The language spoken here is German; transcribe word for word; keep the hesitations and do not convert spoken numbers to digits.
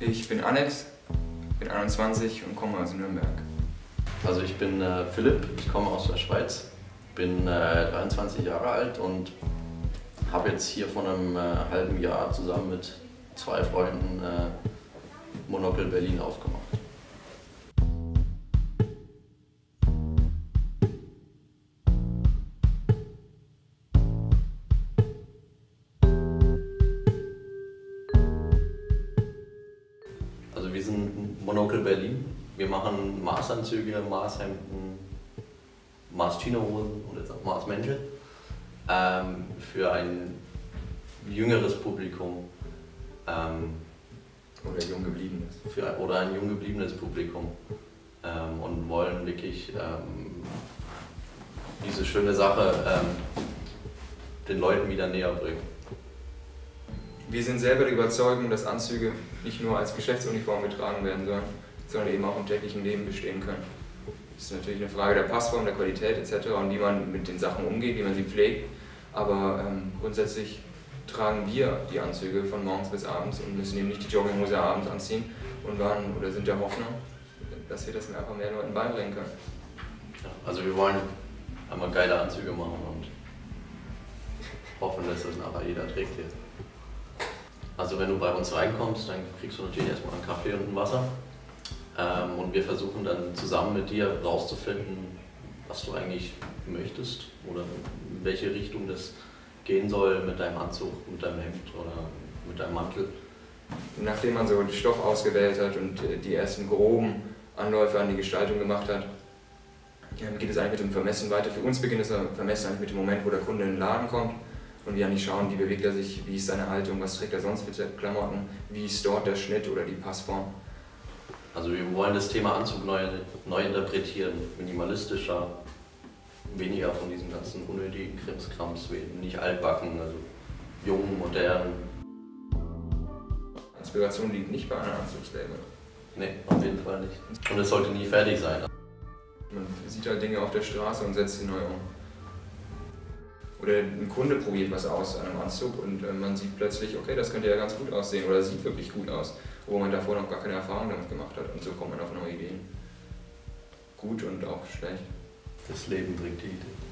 Ich bin Alex, bin einundzwanzig und komme aus Nürnberg. Also ich bin äh, Philipp, ich komme aus der Schweiz, bin äh, dreiundzwanzig Jahre alt und habe jetzt hier vor einem äh, halben Jahr zusammen mit zwei Freunden äh, Monocle Berlin aufgemacht. Also wir sind Monocle Berlin. Wir machen Maßanzüge, Maßhemden, Maß-Chinohosen und jetzt auch Maßmäntel ähm, für ein jüngeres Publikum ähm, Oder jung gebliebenes. für, oder ein jung gebliebenes Publikum ähm, und wollen wirklich ähm, diese schöne Sache ähm, den Leuten wieder näher bringen. Wir sind selber der Überzeugung, dass Anzüge nicht nur als Geschäftsuniform getragen werden sollen, sondern eben auch im täglichen Leben bestehen können. Das ist natürlich eine Frage der Passform, der Qualität et cetera und wie man mit den Sachen umgeht, wie man sie pflegt. Aber ähm, grundsätzlich tragen wir die Anzüge von morgens bis abends und müssen eben nicht die Jogginghose abends anziehen und waren oder sind der Hoffnung, dass wir das einfach mehr Leuten beibringen können. Ja, also wir wollen einmal geile Anzüge machen und hoffen, dass das nachher jeder trägt hier. Also wenn du bei uns reinkommst, dann kriegst du natürlich erstmal einen Kaffee und ein Wasser. Ähm, und wir versuchen dann zusammen mit dir rauszufinden, was du eigentlich möchtest oder in welche Richtung das gehen soll mit deinem Anzug, mit deinem Hemd oder mit deinem Mantel. Nachdem man so den Stoff ausgewählt hat und die ersten groben Anläufe an die Gestaltung gemacht hat, geht es eigentlich mit dem Vermessen weiter. Für uns beginnt das Vermessen eigentlich mit dem Moment, wo der Kunde in den Laden kommt und wir eigentlich schauen, wie bewegt er sich, wie ist seine Haltung, was trägt er sonst für Klamotten, wie ist dort der Schnitt oder die Passform. Also wir wollen das Thema Anzug neu, neu interpretieren, minimalistischer, weniger von diesem ganzen unnötigen Krimskrams, nicht altbacken, also jung, modern. Inspiration liegt nicht bei einer Anzugslabel. Nee, auf jeden Fall nicht. Und es sollte nie fertig sein. Man sieht halt Dinge auf der Straße und setzt sie neu um. Oder ein Kunde probiert was aus an einem Anzug und man sieht plötzlich, okay, das könnte ja ganz gut aussehen oder sieht wirklich gut aus, wo man davor noch gar keine Erfahrung damit gemacht hat und so kommt man auf neue Ideen. Gut und auch schlecht. Das Leben bringt die Idee.